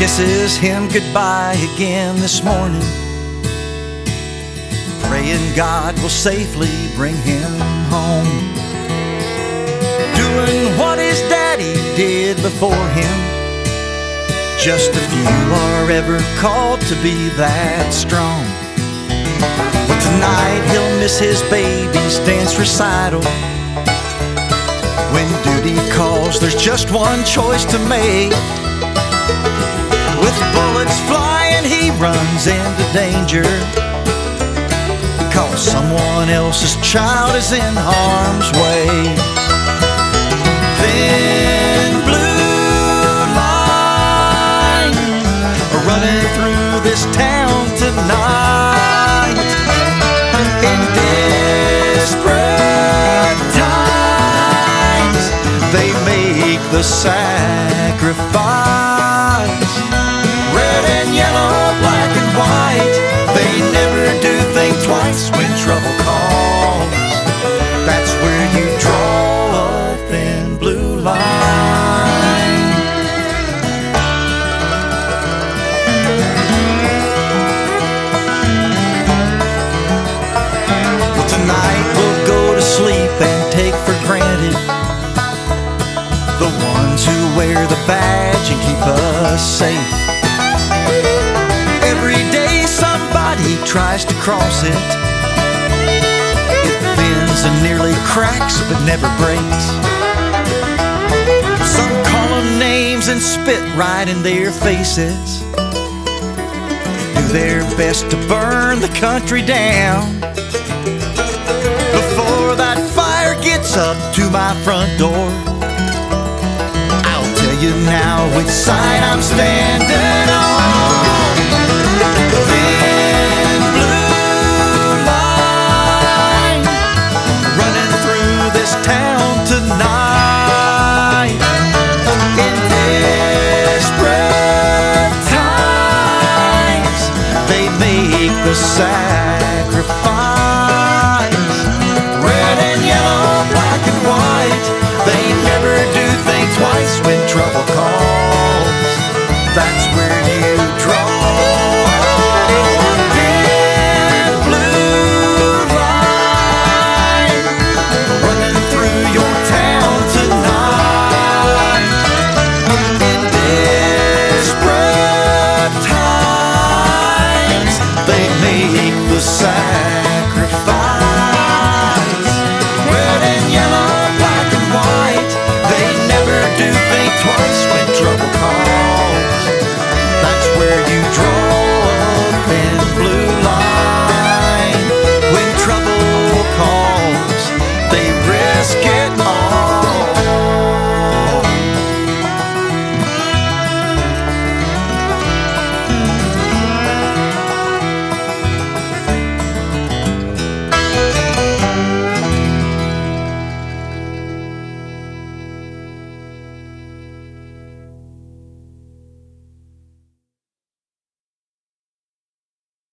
kisses him goodbye again this morning, praying God will safely bring him home. Doing what his daddy did before him, just a few are ever called to be that strong. But tonight he'll miss his baby's dance recital. When duty calls, there's just one choice to make. With bullets flying, he runs into danger, because someone else's child is in harm's way. Thin blue line running through this town tonight. In desperate times, they make the sacrifice. Red and yellow, black and white, they never do think twice when trouble calls. That's where you draw a thin blue line. Well, tonight we'll go to sleep and take for granted the ones who wear the badge and keep us safe. Every day somebody tries to cross it. It bends and nearly cracks but never breaks. Some call them names and spit right in their faces, do their best to burn the country down. Before that fire gets up to my front door, I'll tell you now which side I'm standing on. Thin blue line running through this town tonight. In desperate times, they make the sacrifice.